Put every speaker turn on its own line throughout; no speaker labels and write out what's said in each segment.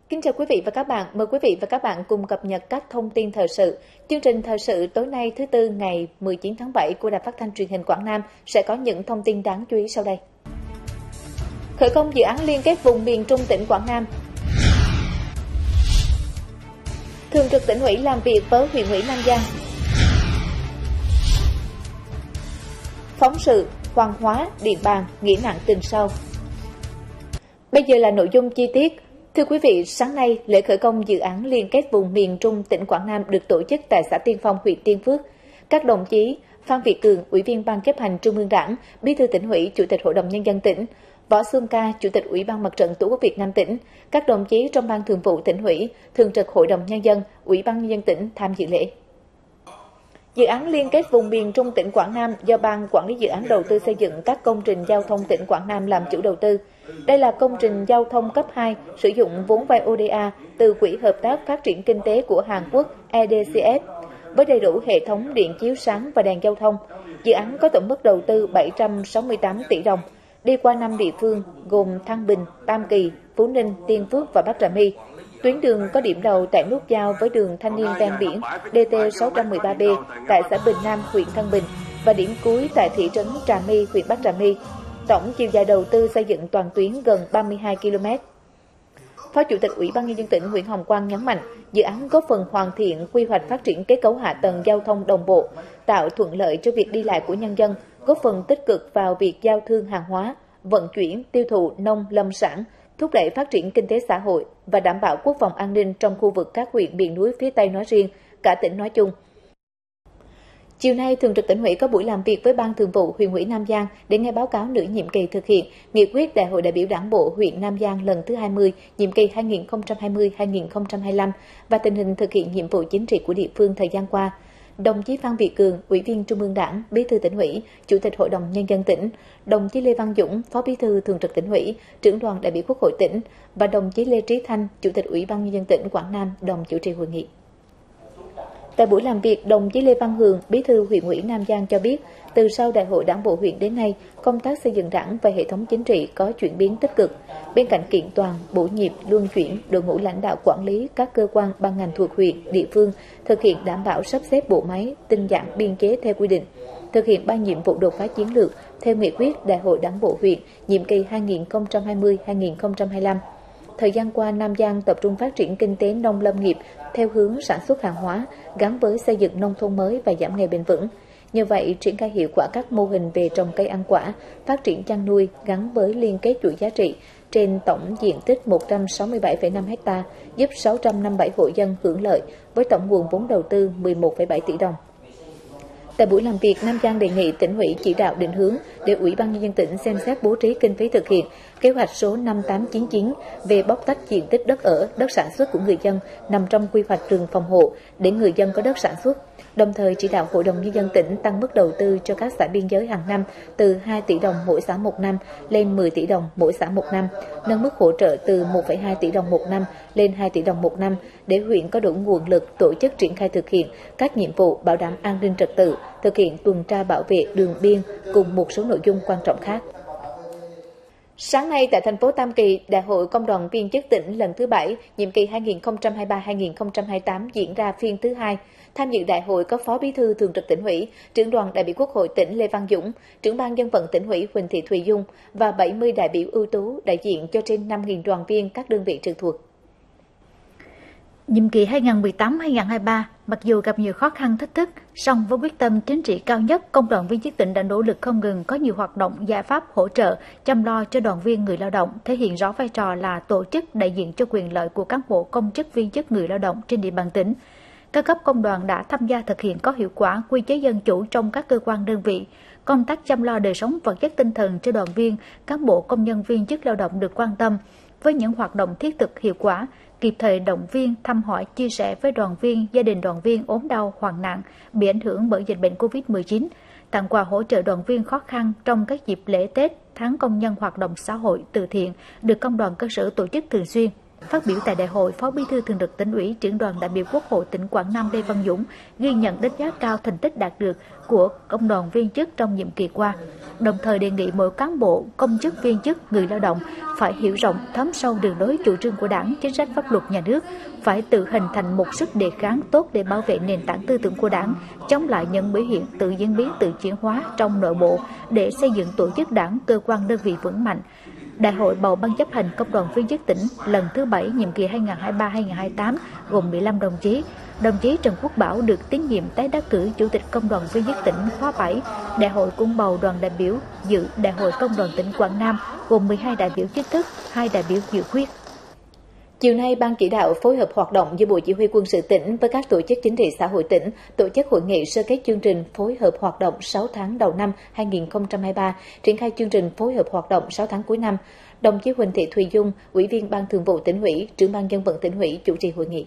Kính chào quý vị và các bạn. Mời quý vị và các bạn cùng cập nhật các thông tin thời sự. Chương trình thời sự tối nay thứ Tư ngày 19 tháng 7 của Đài Phát thanh Truyền hình Quảng Nam sẽ có những thông tin đáng chú ý sau đây. Khởi công dự án liên kết vùng miền Trung tỉnh Quảng Nam. Thường trực Tỉnh ủy làm việc với huyện ủy Nam Giang. Phóng sự Hoàng Hóa, Điện Bàn, nghĩa nặng tình sâu. Bây giờ là nội dung chi tiết. Thưa quý vị, sáng nay, lễ khởi công dự án liên kết vùng miền Trung tỉnh Quảng Nam được tổ chức tại xã Tiên Phong, huyện Tiên Phước. Các đồng chí Phan Việt Cường, Ủy viên Ban chấp hành Trung ương Đảng, Bí thư Tỉnh ủy, Chủ tịch Hội đồng Nhân dân tỉnh, Võ Xuân Ca, Chủ tịch Ủy ban Mặt trận Tổ quốc Việt Nam tỉnh, các đồng chí trong Ban Thường vụ Tỉnh ủy, Thường trực Hội đồng Nhân dân, Ủy ban Nhân dân tỉnh tham dự lễ. Dự án liên kết vùng miền Trung tỉnh Quảng Nam do Ban Quản lý Dự án Đầu tư xây dựng các công trình giao thông tỉnh Quảng Nam làm chủ đầu tư. Đây là công trình giao thông cấp 2 sử dụng vốn vay ODA từ Quỹ Hợp tác Phát triển Kinh tế của Hàn Quốc EDCF với đầy đủ hệ thống điện chiếu sáng và đèn giao thông. Dự án có tổng mức đầu tư 768 tỷ đồng, đi qua 5 địa phương gồm Thăng Bình, Tam Kỳ, Phú Ninh, Tiên Phước và Bắc Trà My. Tuyến đường có điểm đầu tại nút giao với đường Thanh Niên ven biển DT613B tại xã Bình Nam, huyện Thăng Bình và điểm cuối tại thị trấn Trà My, huyện Bắc Trà My. Tổng chiều dài đầu tư xây dựng toàn tuyến gần 32 km. Phó Chủ tịch Ủy ban Nhân dân tỉnh Nguyễn Hồng Quang nhấn mạnh, dự án góp phần hoàn thiện quy hoạch phát triển kết cấu hạ tầng giao thông đồng bộ, tạo thuận lợi cho việc đi lại của nhân dân, góp phần tích cực vào việc giao thương hàng hóa, vận chuyển, tiêu thụ nông lâm sản, thúc đẩy phát triển kinh tế xã hội và đảm bảo quốc phòng an ninh trong khu vực các huyện miền núi phía Tây nói riêng, cả tỉnh nói chung. Chiều nay, Thường trực Tỉnh ủy có buổi làm việc với Ban Thường vụ huyện ủy Nam Giang để nghe báo cáo nửa nhiệm kỳ thực hiện nghị quyết Đại hội đại biểu Đảng bộ huyện Nam Giang lần thứ 20, nhiệm kỳ 2020-2025 và tình hình thực hiện nhiệm vụ chính trị của địa phương thời gian qua. Đồng chí Phan Việt Cường, Ủy viên Trung ương Đảng, Bí thư Tỉnh ủy, Chủ tịch Hội đồng Nhân dân tỉnh, đồng chí Lê Văn Dũng, Phó Bí thư Thường trực Tỉnh ủy, Trưởng đoàn đại biểu Quốc hội tỉnh và đồng chí Lê Trí Thanh, Chủ tịch Ủy ban Nhân dân tỉnh Quảng Nam đồng chủ trì hội nghị. Tại buổi làm việc, đồng chí Lê Văn Hường, Bí thư huyện ủy Nam Giang cho biết, từ sau Đại hội Đảng bộ huyện đến nay, công tác xây dựng Đảng và hệ thống chính trị có chuyển biến tích cực. Bên cạnh kiện toàn, bổ nhiệm, luân chuyển, đội ngũ lãnh đạo quản lý các cơ quan ban ngành thuộc huyện, địa phương thực hiện đảm bảo sắp xếp bộ máy, tinh giản biên chế theo quy định, thực hiện 3 nhiệm vụ đột phá chiến lược theo nghị quyết Đại hội Đảng bộ huyện nhiệm kỳ 2020-2025. Thời gian qua, Nam Giang tập trung phát triển kinh tế nông lâm nghiệp theo hướng sản xuất hàng hóa gắn với xây dựng nông thôn mới và giảm nghèo bền vững. Như vậy, triển khai hiệu quả các mô hình về trồng cây ăn quả, phát triển chăn nuôi gắn với liên kết chuỗi giá trị trên tổng diện tích 167,5 ha, giúp 657 hộ dân hưởng lợi với tổng nguồn vốn đầu tư 11,7 tỷ đồng. Tại buổi làm việc, Nam Giang đề nghị Tỉnh ủy chỉ đạo định hướng để Ủy ban Nhân dân tỉnh xem xét bố trí kinh phí thực hiện kế hoạch số 5899 về bóc tách diện tích đất ở, đất sản xuất của người dân nằm trong quy hoạch rừng phòng hộ để người dân có đất sản xuất. Đồng thời chỉ đạo Hội đồng Nhân dân tỉnh tăng mức đầu tư cho các xã biên giới hàng năm từ 2 tỷ đồng mỗi xã một năm lên 10 tỷ đồng mỗi xã một năm, nâng mức hỗ trợ từ 1,2 tỷ đồng một năm lên 2 tỷ đồng một năm để huyện có đủ nguồn lực tổ chức triển khai thực hiện các nhiệm vụ bảo đảm an ninh trật tự, thực hiện tuần tra bảo vệ đường biên cùng một số nội dung quan trọng khác. Sáng nay tại thành phố Tam Kỳ, Đại hội Công đoàn viên chức tỉnh lần thứ 7, nhiệm kỳ 2023-2028 diễn ra phiên thứ 2. Tham dự đại hội có Phó Bí thư Thường trực Tỉnh ủy, Trưởng đoàn đại biểu Quốc hội tỉnh Lê Văn Dũng, Trưởng ban Dân vận Tỉnh ủy Huỳnh Thị Thùy Dung và 70 đại biểu ưu tú đại diện cho trên 5.000 đoàn viên các đơn vị trực thuộc.
Nhiệm kỳ 2018-2023, mặc dù gặp nhiều khó khăn thách thức, song với quyết tâm chính trị cao nhất, Công đoàn viên chức tỉnh đã nỗ lực không ngừng có nhiều hoạt động, giải pháp hỗ trợ, chăm lo cho đoàn viên người lao động, thể hiện rõ vai trò là tổ chức đại diện cho quyền lợi của cán bộ công chức viên chức người lao động trên địa bàn tỉnh. Các cấp công đoàn đã tham gia thực hiện có hiệu quả quy chế dân chủ trong các cơ quan đơn vị. Công tác chăm lo đời sống vật chất tinh thần cho đoàn viên, cán bộ công nhân viên chức lao động được quan tâm với những hoạt động thiết thực hiệu quả, kịp thời động viên, thăm hỏi, chia sẻ với đoàn viên, gia đình đoàn viên ốm đau, hoạn nạn, bị ảnh hưởng bởi dịch bệnh COVID-19, tặng quà hỗ trợ đoàn viên khó khăn trong các dịp lễ Tết, tháng công nhân hoạt động xã hội từ thiện được công đoàn cơ sở tổ chức thường xuyên. Phát biểu tại đại hội, Phó Bí thư Thường trực Tỉnh ủy, Trưởng đoàn đại biểu Quốc hội tỉnh Quảng Nam Lê Văn Dũng ghi nhận đánh giá cao thành tích đạt được của công đoàn viên chức trong nhiệm kỳ qua, đồng thời đề nghị mỗi cán bộ, công chức viên chức, người lao động phải hiểu rộng, thấm sâu đường lối chủ trương của Đảng, chính sách pháp luật nhà nước, phải tự hình thành một sức đề kháng tốt để bảo vệ nền tảng tư tưởng của Đảng, chống lại những biểu hiện tự diễn biến, tự chuyển hóa trong nội bộ để xây dựng tổ chức Đảng, cơ quan đơn vị vững mạnh. Đại hội bầu Ban chấp hành Công đoàn viên chức tỉnh lần thứ 7 nhiệm kỳ 2023-2028 gồm 15 đồng chí. Đồng chí Trần Quốc Bảo được tín nhiệm tái đắc cử Chủ tịch Công đoàn viên chức tỉnh khóa 7. Đại hội cũng bầu đoàn đại biểu dự Đại hội Công đoàn tỉnh Quảng Nam gồm 12 đại biểu chính thức, 2 đại biểu dự khuyết.
Chiều nay, Ban chỉ đạo phối hợp hoạt động giữa Bộ Chỉ huy Quân sự tỉnh với các tổ chức chính trị xã hội tỉnh tổ chức hội nghị sơ kết chương trình phối hợp hoạt động 6 tháng đầu năm 2023, triển khai chương trình phối hợp hoạt động 6 tháng cuối năm. Đồng chí Huỳnh Thị Thùy Dung, Ủy viên Ban Thường vụ Tỉnh ủy, Trưởng ban Dân vận Tỉnh ủy chủ trì hội nghị.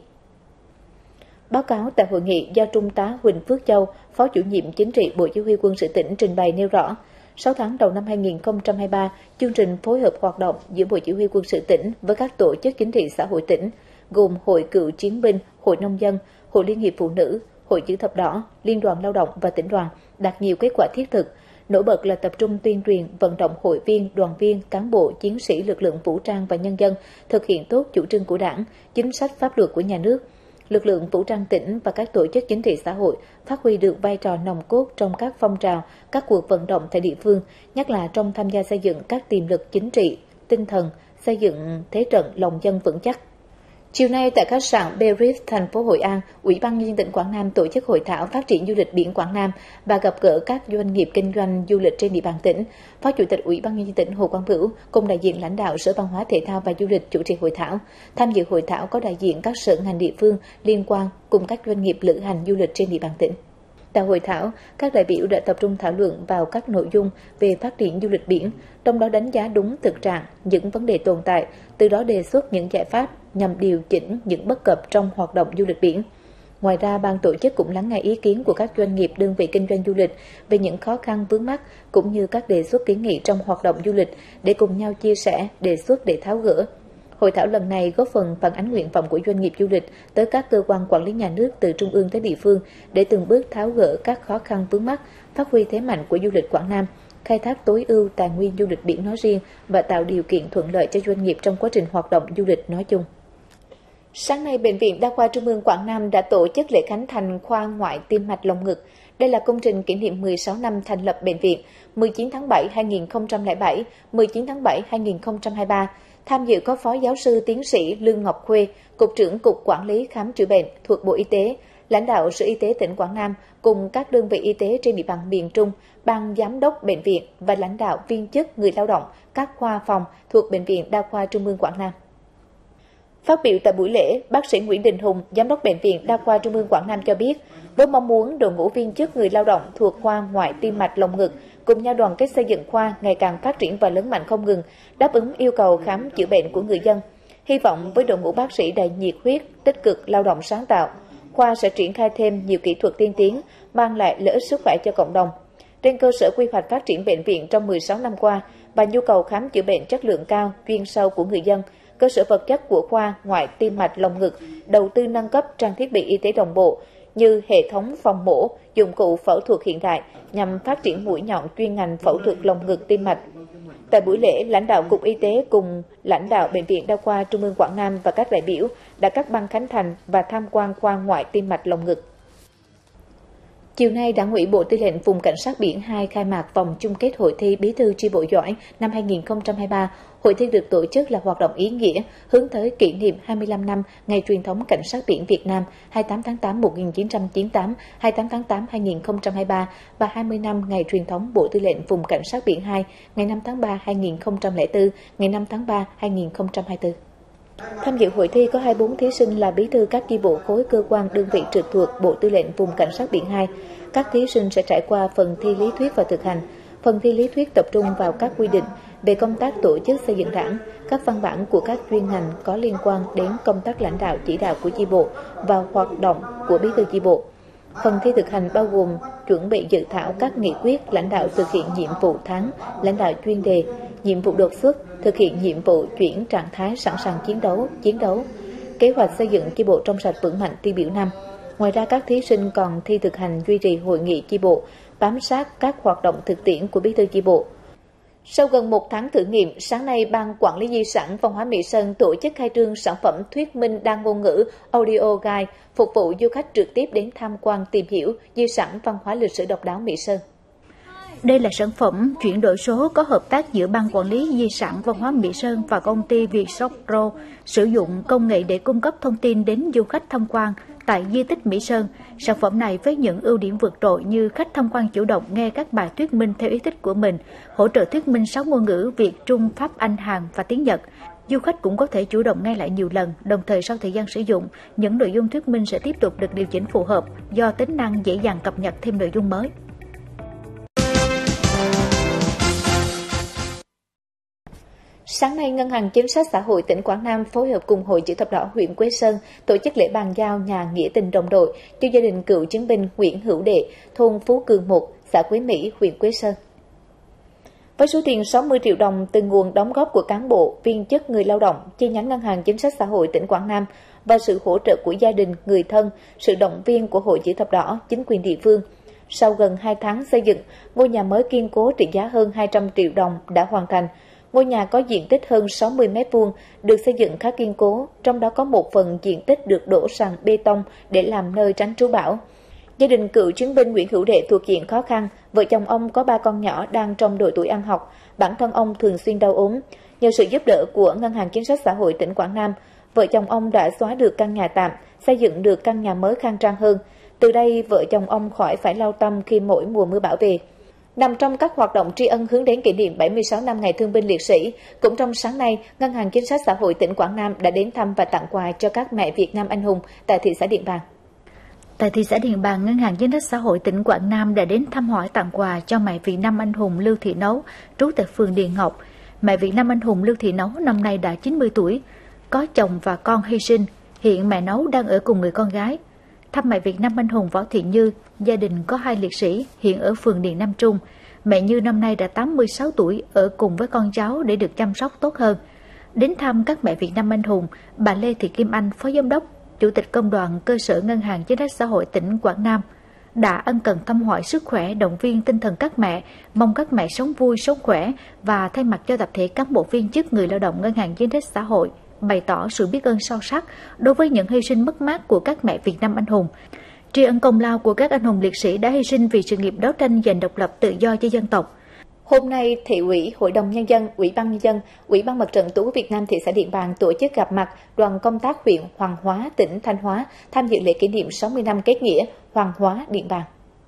Báo cáo tại hội nghị do Trung tá Huỳnh Phước Châu, Phó Chủ nhiệm Chính trị Bộ Chỉ huy Quân sự tỉnh trình bày nêu rõ, 6 tháng đầu năm 2023, chương trình phối hợp hoạt động giữa Bộ Chỉ huy Quân sự tỉnh với các tổ chức chính trị xã hội tỉnh, gồm Hội Cựu chiến binh, Hội Nông dân, Hội Liên hiệp Phụ nữ, Hội Chữ thập đỏ, Liên đoàn Lao động và tỉnh đoàn, đạt nhiều kết quả thiết thực. Nổi bật là tập trung tuyên truyền, vận động hội viên, đoàn viên, cán bộ, chiến sĩ lực lượng vũ trang và nhân dân thực hiện tốt chủ trương của Đảng, chính sách pháp luật của nhà nước. Lực lượng vũ trang tỉnh và các tổ chức chính trị xã hội phát huy được vai trò nòng cốt trong các phong trào, các cuộc vận động tại địa phương, nhất là trong tham gia xây dựng các tiềm lực chính trị, tinh thần, xây dựng thế trận lòng dân vững chắc. Chiều nay tại khách sạn Berit, thành phố Hội An, Ủy ban Nhân dân tỉnh Quảng Nam tổ chức hội thảo phát triển du lịch biển Quảng Nam và gặp gỡ các doanh nghiệp kinh doanh du lịch trên địa bàn tỉnh. Phó Chủ tịch Ủy ban Nhân dân tỉnh Hồ Quang Bửu cùng đại diện lãnh đạo Sở Văn hóa Thể thao và Du lịch chủ trì hội thảo. Tham dự hội thảo có đại diện các sở ngành địa phương liên quan cùng các doanh nghiệp lữ hành du lịch trên địa bàn tỉnh. Tại hội thảo, các đại biểu đã tập trung thảo luận vào các nội dung về phát triển du lịch biển, trong đó đánh giá đúng thực trạng, những vấn đề tồn tại, từ đó đề xuất những giải pháp nhằm điều chỉnh những bất cập trong hoạt động du lịch biển. Ngoài ra, ban tổ chức cũng lắng nghe ý kiến của các doanh nghiệp đơn vị kinh doanh du lịch về những khó khăn vướng mắc cũng như các đề xuất kiến nghị trong hoạt động du lịch để cùng nhau chia sẻ, đề xuất để tháo gỡ. Hội thảo lần này góp phần phản ánh nguyện vọng của doanh nghiệp du lịch tới các cơ quan quản lý nhà nước từ trung ương tới địa phương để từng bước tháo gỡ các khó khăn vướng mắc, phát huy thế mạnh của du lịch Quảng Nam, khai thác tối ưu tài nguyên du lịch biển nói riêng và tạo điều kiện thuận lợi cho doanh nghiệp trong quá trình hoạt động du lịch nói chung. Sáng nay, Bệnh viện Đa khoa Trung ương Quảng Nam đã tổ chức lễ khánh thành khoa ngoại tim mạch lồng ngực. Đây là công trình kỷ niệm 16 năm thành lập bệnh viện, 19 tháng 7 2007, 19 tháng 7 2023. Tham dự có Phó Giáo sư Tiến sĩ Lương Ngọc Khuê, Cục trưởng Cục Quản lý Khám chữa bệnh thuộc Bộ Y tế, lãnh đạo Sở Y tế tỉnh Quảng Nam cùng các đơn vị y tế trên địa bàn miền Trung, ban giám đốc bệnh viện và lãnh đạo viên chức người lao động các khoa phòng thuộc Bệnh viện Đa khoa Trung ương Quảng Nam. Phát biểu tại buổi lễ, bác sĩ Nguyễn Đình Hùng, Giám đốc Bệnh viện Đa khoa Trung ương Quảng Nam cho biết, với mong muốn đội ngũ viên chức người lao động thuộc khoa ngoại tim mạch lồng ngực cùng nhau đoàn kết xây dựng khoa ngày càng phát triển và lớn mạnh không ngừng, đáp ứng yêu cầu khám chữa bệnh của người dân. Hy vọng với đội ngũ bác sĩ đầy nhiệt huyết, tích cực, lao động sáng tạo, khoa sẽ triển khai thêm nhiều kỹ thuật tiên tiến, mang lại lợi ích sức khỏe cho cộng đồng. Trên cơ sở quy hoạch phát triển bệnh viện trong 16 năm qua và nhu cầu khám chữa bệnh chất lượng cao, chuyên sâu của người dân, cơ sở vật chất của khoa ngoại tim mạch lồng ngực đầu tư nâng cấp trang thiết bị y tế đồng bộ như hệ thống phòng mổ, dụng cụ phẫu thuật hiện đại nhằm phát triển mũi nhọn chuyên ngành phẫu thuật lồng ngực tim mạch. Tại buổi lễ, lãnh đạo Cục Y tế cùng lãnh đạo Bệnh viện Đa khoa Trung ương Quảng Nam và các đại biểu đã cắt băng khánh thành và tham quan khoa ngoại tim mạch lồng ngực. Chiều nay, Đảng ủy Bộ Tư lệnh Vùng Cảnh sát Biển 2 khai mạc vòng chung kết hội thi Bí thư chi bộ giỏi năm 2023. Hội thi được tổ chức là hoạt động ý nghĩa hướng tới kỷ niệm 25 năm Ngày truyền thống Cảnh sát biển Việt Nam 28 tháng 8 1998, 28 tháng 8 2023 và 20 năm Ngày truyền thống Bộ Tư lệnh Vùng Cảnh sát Biển 2 ngày 5 tháng 3 2004, ngày 5 tháng 3 2024. Tham dự hội thi có 24 thí sinh là bí thư các chi bộ khối cơ quan đơn vị trực thuộc Bộ Tư lệnh Vùng Cảnh sát Biển 2. Các thí sinh sẽ trải qua phần thi lý thuyết và thực hành. Phần thi lý thuyết tập trung vào các quy định về công tác tổ chức xây dựng Đảng, các văn bản của các chuyên ngành có liên quan đến công tác lãnh đạo chỉ đạo của chi bộ và hoạt động của bí thư chi bộ. Phần thi thực hành bao gồm chuẩn bị dự thảo các nghị quyết, lãnh đạo thực hiện nhiệm vụ tháng, lãnh đạo chuyên đề, nhiệm vụ đột xuất, thực hiện nhiệm vụ chuyển trạng thái sẵn sàng chiến đấu, kế hoạch xây dựng chi bộ trong sạch vững mạnh tiêu biểu năm. Ngoài ra, các thí sinh còn thi thực hành duy trì hội nghị chi bộ, bám sát các hoạt động thực tiễn của bí thư chi bộ. Sau gần 1 tháng thử nghiệm, sáng nay Ban Quản lý Di sản Văn hóa Mỹ Sơn tổ chức khai trương sản phẩm thuyết minh đa ngôn ngữ Audio Guide phục vụ du khách trực tiếp đến tham quan tìm hiểu di sản văn hóa lịch sử độc đáo Mỹ Sơn.
Đây là sản phẩm chuyển đổi số có hợp tác giữa Ban Quản lý Di sản Văn hóa Mỹ Sơn và công ty Vietshop Pro, sử dụng công nghệ để cung cấp thông tin đến du khách tham quan tại di tích Mỹ Sơn. Sản phẩm này với những ưu điểm vượt trội như khách tham quan chủ động nghe các bài thuyết minh theo ý thích của mình, hỗ trợ thuyết minh 6 ngôn ngữ Việt, Trung, Pháp, Anh, Hàn và tiếng Nhật. Du khách cũng có thể chủ động nghe lại nhiều lần, đồng thời sau thời gian sử dụng, những nội dung thuyết minh sẽ tiếp tục được điều chỉnh phù hợp do tính năng dễ dàng cập nhật thêm nội dung mới.
Sáng nay, Ngân hàng Chính sách Xã hội tỉnh Quảng Nam phối hợp cùng Hội Chữ thập đỏ huyện Quế Sơn tổ chức lễ bàn giao nhà nghĩa tình đồng đội cho gia đình cựu chiến binh Nguyễn Hữu Đệ, thôn Phú Cường 1, xã Quế Mỹ, huyện Quế Sơn. Với số tiền 60 triệu đồng từ nguồn đóng góp của cán bộ, viên chức, người lao động, chi nhánh Ngân hàng Chính sách Xã hội tỉnh Quảng Nam và sự hỗ trợ của gia đình, người thân, sự động viên của Hội Chữ thập đỏ, chính quyền địa phương, sau gần 2 tháng xây dựng, ngôi nhà mới kiên cố trị giá hơn 200 triệu đồng đã hoàn thành. Ngôi nhà có diện tích hơn 60 m2, được xây dựng khá kiên cố, trong đó có một phần diện tích được đổ sàn bê tông để làm nơi tránh trú bão. Gia đình cựu chiến binh Nguyễn Hữu Đệ thuộc diện khó khăn, vợ chồng ông có 3 con nhỏ đang trong độ tuổi ăn học, bản thân ông thường xuyên đau ốm. Nhờ sự giúp đỡ của Ngân hàng Chính sách Xã hội tỉnh Quảng Nam, vợ chồng ông đã xóa được căn nhà tạm, xây dựng được căn nhà mới khang trang hơn. Từ đây, vợ chồng ông khỏi phải lao tâm khi mỗi mùa mưa bão về. Nằm trong các hoạt động tri ân hướng đến kỷ niệm 76 năm Ngày Thương binh Liệt sĩ, cũng trong sáng nay, Ngân hàng Chính sách Xã hội tỉnh Quảng Nam đã đến thăm và tặng quà cho các mẹ Việt Nam anh hùng tại thị xã Điện Bàn.
Tại thị xã Điện Bàn, Ngân hàng Chính sách Xã hội tỉnh Quảng Nam đã đến thăm hỏi tặng quà cho mẹ Việt Nam anh hùng Lưu Thị Nấu, trú tại phường Điền Ngọc. Mẹ Việt Nam anh hùng Lưu Thị Nấu năm nay đã 90 tuổi, có chồng và con hy sinh, hiện mẹ Nấu đang ở cùng người con gái. Thăm mẹ Việt Nam anh hùng Võ Thị Như, gia đình có 2 liệt sĩ hiện ở phường Điện Nam Trung. Mẹ Như năm nay đã 86 tuổi, ở cùng với con cháu để được chăm sóc tốt hơn. Đến thăm các mẹ Việt Nam anh hùng, bà Lê Thị Kim Anh, Phó Giám đốc, Chủ tịch Công đoàn Cơ sở Ngân hàng Chính sách Xã hội tỉnh Quảng Nam, đã ân cần thăm hỏi sức khỏe, động viên tinh thần các mẹ, mong các mẹ sống vui, sống khỏe và thay mặt cho tập thể cán bộ viên chức, người lao động Ngân hàng Chính sách Xã hội, bày tỏ sự biết ơn sâu sắc đối với những hy sinh mất mát của các mẹ Việt Nam anh hùng, tri ân công lao của các anh hùng liệt sĩ đã hy sinh vì sự nghiệp đấu tranh giành độc lập tự do cho dân tộc.
Hôm nay, Thị ủy, Hội đồng Nhân dân, Ủy ban Nhân dân, Ủy ban Mặt trận Tổ quốc Việt Nam thị xã Điện Bàn tổ chức gặp mặt đoàn công tác huyện Hoàng Hóa, tỉnh Thanh Hóa tham dự lễ kỷ niệm 60 năm kết nghĩa Hoàng Hóa Điện Bàn.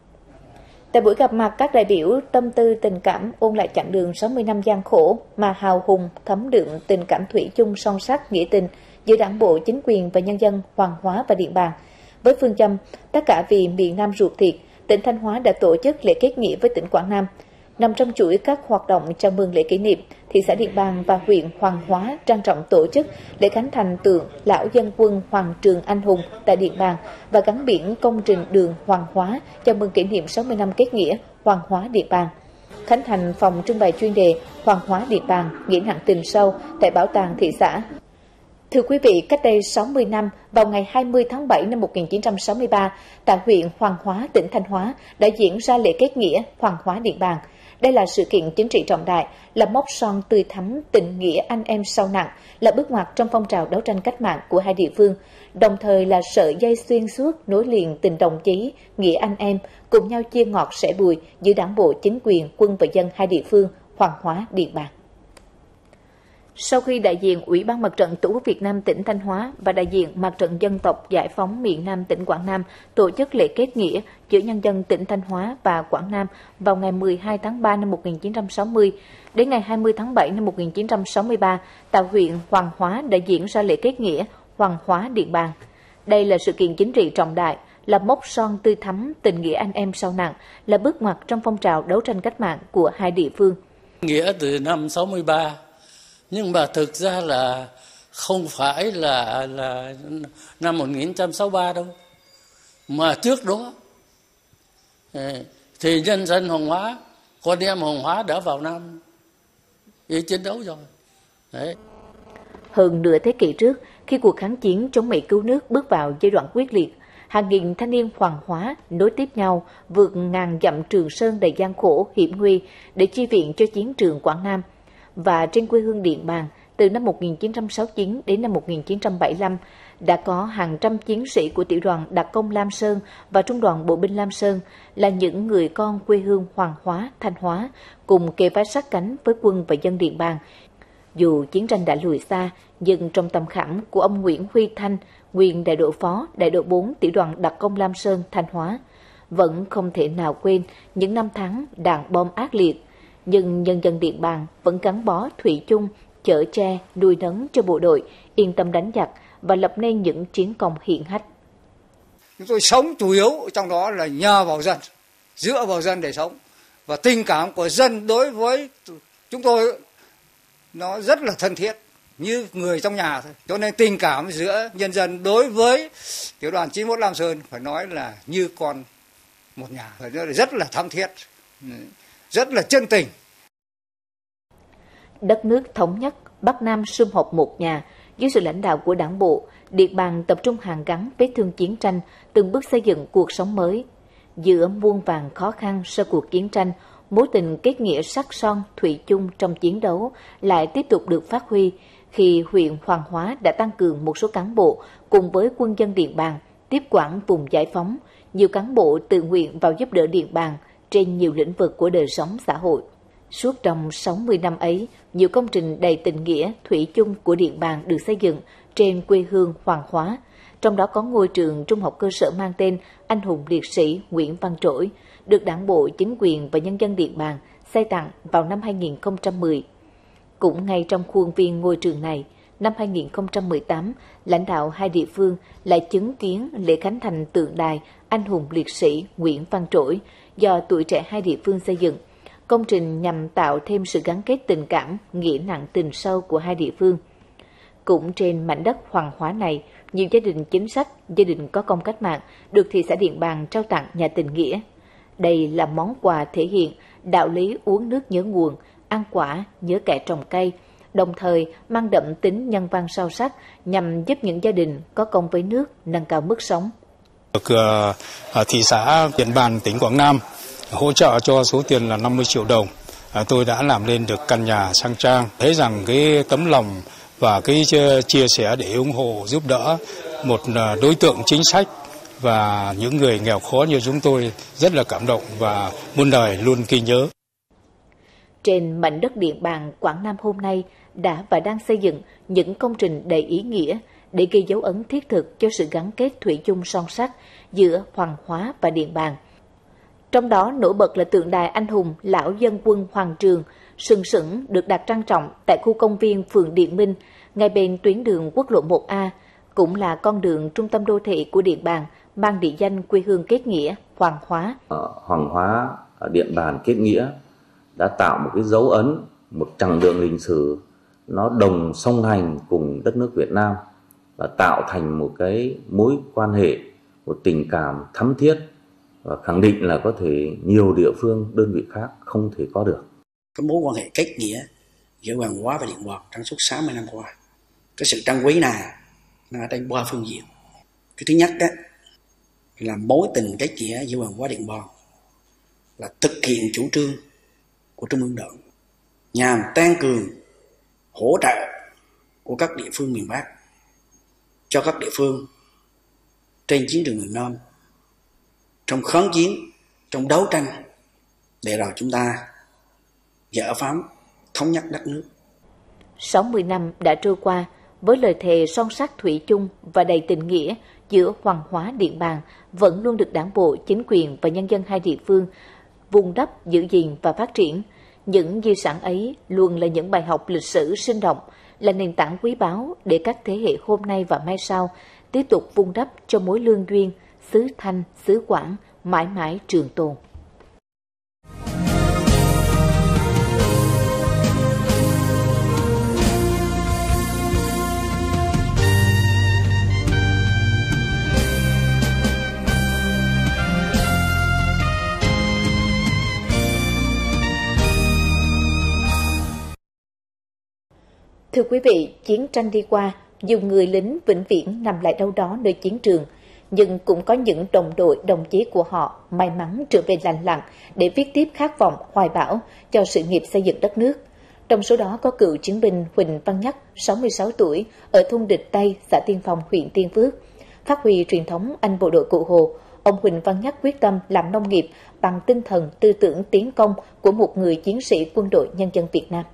Tại buổi gặp mặt, các đại biểu tâm tư tình cảm ôn lại chặng đường 60 năm gian khổ mà hào hùng thấm đượm tình cảm thủy chung son sắt nghĩa tình giữa Đảng bộ, chính quyền và nhân dân Hoàng Hóa và Điện Bàn. Với phương châm tất cả vì miền Nam ruột thịt, tỉnh Thanh Hóa đã tổ chức lễ kết nghĩa với tỉnh Quảng Nam. Nằm trong chuỗi các hoạt động chào mừng lễ kỷ niệm, thị xã Điện Bàn và huyện Hoàng Hóa trang trọng tổ chức lễ khánh thành tượng Lão Dân Quân Hoàng Trường Anh Hùng tại Điện Bàn và gắn biển công trình đường Hoàng Hóa chào mừng kỷ niệm 60 năm kết nghĩa Hoàng Hóa Điện Bàn. Khánh thành phòng trưng bày chuyên đề Hoàng Hóa Điện Bàn, nghĩa nặng tình sâu tại Bảo tàng thị xã. Thưa quý vị, cách đây 60 năm, vào ngày 20 tháng 7 năm 1963, tại huyện Hoàng Hóa, tỉnh Thanh Hóa đã diễn ra lễ kết nghĩa Hoàng Hóa Điện Bàn. Đây là sự kiện chính trị trọng đại, là mốc son tươi thắm tình nghĩa anh em sâu nặng, là bước ngoặt trong phong trào đấu tranh cách mạng của hai địa phương, đồng thời là sợi dây xuyên suốt nối liền tình đồng chí, nghĩa anh em, cùng nhau chia ngọt sẻ bùi giữa Đảng bộ, chính quyền, quân và dân hai địa phương Hoàng Hóa, Điện Bàn. Sau khi đại diện Ủy ban Mặt trận Tổ quốc Việt Nam tỉnh Thanh Hóa và đại diện Mặt trận Dân tộc Giải phóng miền Nam tỉnh Quảng Nam tổ chức lễ kết nghĩa giữa nhân dân tỉnh Thanh Hóa và Quảng Nam vào ngày 12 tháng 3 năm 1960, đến ngày 20 tháng 7 năm 1963, tại huyện Hoàng Hóa đã diễn ra lễ kết nghĩa Hoàng Hóa Điện Bàn. Đây là sự kiện chính trị trọng đại, là mốc son tươi thắm tình nghĩa anh em sâu nặng, là bước ngoặt trong phong trào đấu tranh cách mạng của hai địa phương.
Nghĩa từ năm 63. Nhưng mà thực ra là không phải là năm 1963 đâu. Mà trước đó thì nhân dân Hoàng Hóa, con em Hoàng Hóa đã vào Nam để chiến đấu rồi. Đấy.
Hơn nửa thế kỷ trước, khi cuộc kháng chiến chống Mỹ cứu nước bước vào giai đoạn quyết liệt, hàng nghìn thanh niên Hoàng Hóa nối tiếp nhau vượt ngàn dặm Trường Sơn đầy gian khổ, hiểm nguy để chi viện cho chiến trường Quảng Nam. Và trên quê hương Điện Bàn, từ năm 1969 đến năm 1975, đã có hàng trăm chiến sĩ của tiểu đoàn đặc công Lam Sơn và trung đoàn bộ binh Lam Sơn là những người con quê hương Hoàng Hóa, Thanh Hóa, cùng kề vai sát cánh với quân và dân Điện Bàn. Dù chiến tranh đã lùi xa, nhưng trong tầm khảm của ông Nguyễn Huy Thanh, nguyên đại đội phó, đại đội 4 tiểu đoàn đặc công Lam Sơn, Thanh Hóa, vẫn không thể nào quên những năm tháng đạn bom ác liệt. Nhưng nhân dân Điện Bàn vẫn gắn bó thủy chung, chở che, nuôi nấng cho bộ đội, yên tâm đánh giặc và lập nên những chiến công hiển hách.
Chúng tôi sống chủ yếu trong đó là nhờ vào dân, dựa vào dân để sống. Và tình cảm của dân đối với chúng tôi nó rất là thân thiết, như người trong nhà thôi. Cho nên tình cảm giữa nhân dân đối với tiểu đoàn 91 Lam Sơn phải nói là như con một nhà, phải nói là rất là thắm thiết, rất là chân tình.
Đất nước thống nhất, Bắc Nam sum họp một nhà, dưới sự lãnh đạo của Đảng bộ, Điện Bàn tập trung hàn gắn vết thương chiến tranh, từng bước xây dựng cuộc sống mới. Giữa muôn vàn khó khăn sau cuộc chiến tranh, mối tình kết nghĩa sắc son thủy chung trong chiến đấu lại tiếp tục được phát huy khi huyện Hoàng Hóa đã tăng cường một số cán bộ cùng với quân dân Điện Bàn tiếp quản vùng giải phóng. Nhiều cán bộ tự nguyện vào giúp đỡ Điện Bàn trên nhiều lĩnh vực của đời sống xã hội. Suốt trong 60 năm ấy, nhiều công trình đầy tình nghĩa thủy chung của Điện Bàn được xây dựng trên quê hương Hoàng Hóa. Trong đó có ngôi trường trung học cơ sở mang tên Anh hùng liệt sĩ Nguyễn Văn Trỗi, được Đảng bộ, chính quyền và nhân dân Điện Bàn xây tặng vào năm 2010. Cũng ngay trong khuôn viên ngôi trường này, năm 2018, lãnh đạo hai địa phương lại chứng kiến lễ khánh thành tượng đài Anh hùng liệt sĩ Nguyễn Văn Trỗi do tuổi trẻ hai địa phương xây dựng. Công trình nhằm tạo thêm sự gắn kết tình cảm, nghĩa nặng tình sâu của hai địa phương. Cũng trên mảnh đất Hoàng Hóa này, nhiều gia đình chính sách, gia đình có công cách mạng được thị xã Điện Bàn trao tặng nhà tình nghĩa. Đây là món quà thể hiện đạo lý uống nước nhớ nguồn, ăn quả nhớ kẻ trồng cây, đồng thời mang đậm tính nhân văn sâu sắc nhằm giúp những gia đình có công với nước nâng cao mức sống.
Được thị xã Điện Bàn, tỉnh Quảng Nam hỗ trợ cho số tiền là 50 triệu đồng. Tôi đã làm lên được căn nhà sang trang. Thấy rằng cái tấm lòng và cái chia sẻ để ủng hộ giúp đỡ một đối tượng chính sách và những người nghèo khó như chúng tôi rất là cảm động và muôn đời luôn ghi nhớ.
Trên mảnh đất Điện Bàn, Quảng Nam hôm nay đã và đang xây dựng những công trình đầy ý nghĩa để ghi dấu ấn thiết thực cho sự gắn kết thủy chung son sắt giữa Hoàng Hóa và Điện Bàn. Trong đó nổi bật là tượng đài anh hùng lão dân quân Hoàng Trường, sừng sững được đặt trang trọng tại khu công viên phường Điện Minh, ngay bên tuyến đường quốc lộ 1A, cũng là con đường trung tâm đô thị của Điện Bàn, mang địa danh quê hương kết nghĩa Hoàng Hóa.
Hoàng Hóa, Điện Bàn kết nghĩa đã tạo một cái dấu ấn, một chặng đường lịch sử nó đồng song hành cùng đất nước Việt Nam và tạo thành một cái mối quan hệ, một tình cảm thắm thiết và khẳng định là có thể nhiều địa phương, đơn vị khác không thể có được.
Cái mối quan hệ kết nghĩa giữa Hoàng Hóa và Điện Bàn trong suốt 60 năm qua, cái sự trân quý này nó ở trên ba phương diện. Cái thứ nhất đó là mối tình kết nghĩa giữa Hoàng Hóa Điện Bàn là thực hiện chủ trương của Trung ương Đảng nhằm tăng cường hỗ trợ của các địa phương miền Bắc cho các địa phương trên chiến trường miền Nam trong kháng chiến, trong đấu tranh để rồi chúng ta giải phóng thống nhất đất nước.
60 năm đã trôi qua với lời thề son sắt thủy chung và đầy tình nghĩa giữa Hoàng Hóa Điện Bàn vẫn luôn được Đảng bộ, chính quyền và nhân dân hai địa phương vun đắp, giữ gìn và phát triển. Những di sản ấy luôn là những bài học lịch sử sinh động, là nền tảng quý báu để các thế hệ hôm nay và mai sau tiếp tục vun đắp cho mối lương duyên xứ Thanh, xứ Quảng mãi mãi trường tồn. Thưa quý vị, chiến tranh đi qua, dù người lính vĩnh viễn nằm lại đâu đó nơi chiến trường, nhưng cũng có những đồng đội, đồng chí của họ may mắn trở về lành lặn để viết tiếp khát vọng, hoài bão cho sự nghiệp xây dựng đất nước. Trong số đó có cựu chiến binh Huỳnh Văn Nhắc, 66 tuổi, ở thôn Địch Tây, xã Tiên Phong, huyện Tiên Phước. Phát huy truyền thống anh bộ đội Cụ Hồ, ông Huỳnh Văn Nhắc quyết tâm làm nông nghiệp bằng tinh thần tư tưởng tiến công của một người chiến sĩ quân đội nhân dân Việt Nam.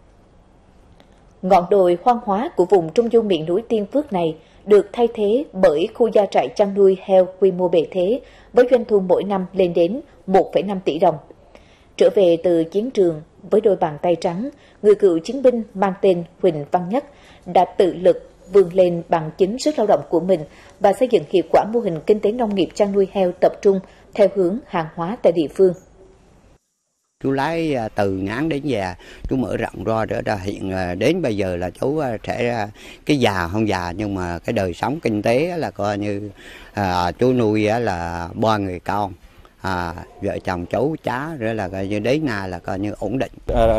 Ngọn đồi hoang hóa của vùng trung du miền núi Tiên Phước này được thay thế bởi khu gia trại chăn nuôi heo quy mô bề thế với doanh thu mỗi năm lên đến 1,5 tỷ đồng. Trở về từ chiến trường với đôi bàn tay trắng, người cựu chiến binh mang tên Huỳnh Văn Nhất đã tự lực vươn lên bằng chính sức lao động của mình và xây dựng hiệu quả mô hình kinh tế nông nghiệp chăn nuôi heo tập trung theo hướng hàng hóa tại địa phương.
Chú lái từ Ngán đến già, chú mở rộng ra hiện đến bây giờ là chú sẽ cái già không già nhưng mà cái đời sống kinh tế là coi như chú nuôi là 3 người con, vợ chồng chú cháu rồi là coi như đến nay là coi như ổn định.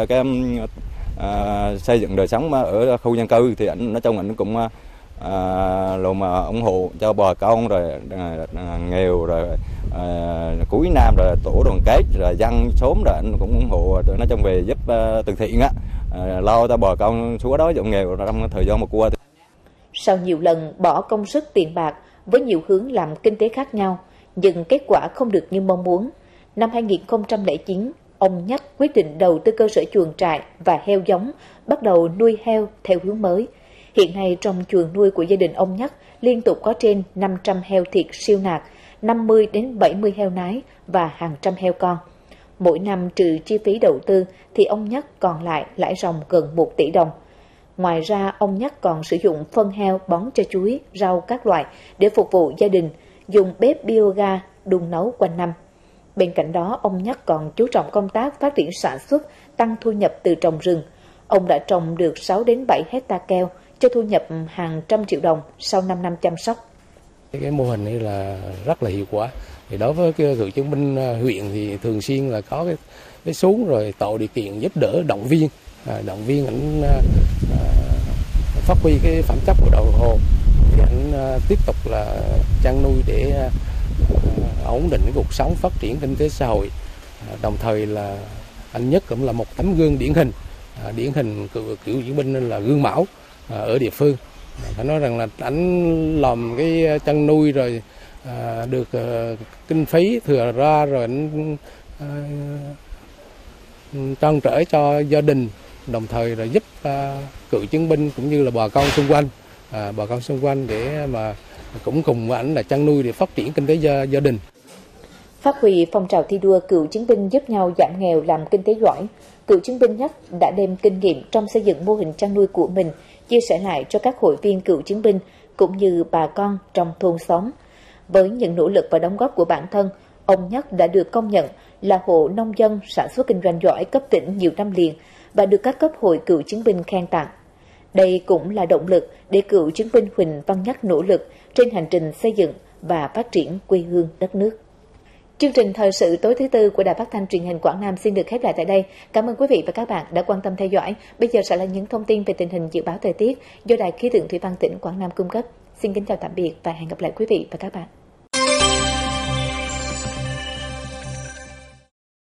Xây dựng đời sống ở khu dân cư thì nói chung anh cũng luôn mà ủng hộ cho bà con rồi nghèo rồi cuối năm rồi tổ đoàn kết rồi dân xóm rồi anh cũng ủng hộ nói chung về giúp từ thiện á, lo cho bà con xóa đói giảm nghèo trong thời gian vừa qua.
Sau nhiều lần bỏ công sức tiền bạc với nhiều hướng làm kinh tế khác nhau, nhưng kết quả không được như mong muốn. Năm 2009, ông Nhắc quyết định đầu tư cơ sở chuồng trại và heo giống, bắt đầu nuôi heo theo hướng mới. Hiện nay trong chuồng nuôi của gia đình ông Nhắc liên tục có trên 500 heo thịt siêu nạc, 50 đến 70 heo nái và hàng trăm heo con. Mỗi năm trừ chi phí đầu tư thì ông Nhắc còn lại lãi ròng gần 1 tỷ đồng. Ngoài ra, ông Nhắc còn sử dụng phân heo bón cho chuối, rau các loại để phục vụ gia đình, dùng bếp bioga đun nấu quanh năm. Bên cạnh đó, ông Nhắc còn chú trọng công tác phát triển sản xuất, tăng thu nhập từ trồng rừng. Ông đã trồng được 6 đến 7 hecta keo, cho thu nhập hàng trăm triệu đồng sau 5 năm chăm sóc.
Cái mô hình này là rất là hiệu quả. Thì đối với cái cựu chiến binh huyện thì thường xuyên là có cái xuống rồi tạo điều kiện giúp đỡ động viên ảnh phát huy cái phẩm chất của đội Hồ, thì ảnh tiếp tục là chăn nuôi để ổn định cái cuộc sống, phát triển kinh tế xã hội. Đồng thời là anh Nhất cũng là một tấm gương điển hình cựu chiến binh nên là gương mẫu ở địa phương. Phải nói rằng là anh làm cái chăn nuôi rồi được kinh phí thừa ra rồi anh trăn trở cho gia đình, đồng thời là giúp cựu chiến binh cũng như là bà con xung quanh để mà cũng cùng với ảnh là chăn nuôi để phát triển kinh tế gia đình.
Phát huy phong trào thi đua cựu chiến binh giúp nhau giảm nghèo làm kinh tế giỏi, cựu chiến binh Nhất đã đem kinh nghiệm trong xây dựng mô hình chăn nuôi của mình chia sẻ lại cho các hội viên cựu chiến binh cũng như bà con trong thôn xóm. Với những nỗ lực và đóng góp của bản thân, ông Nhất đã được công nhận là hộ nông dân sản xuất kinh doanh giỏi cấp tỉnh nhiều năm liền và được các cấp hội cựu chiến binh khen tặng. Đây cũng là động lực để cựu chiến binh Huỳnh Văn Nhất nỗ lực trên hành trình xây dựng và phát triển quê hương đất nước. Chương trình thời sự tối thứ Tư của Đài Phát thanh Truyền hình Quảng Nam xin được khép lại tại đây. Cảm ơn quý vị và các bạn đã quan tâm theo dõi. Bây giờ sẽ là những thông tin về tình hình dự báo thời tiết do Đài Khí tượng Thủy văn tỉnh Quảng Nam cung cấp. Xin kính chào tạm biệt và hẹn gặp lại quý vị và các bạn.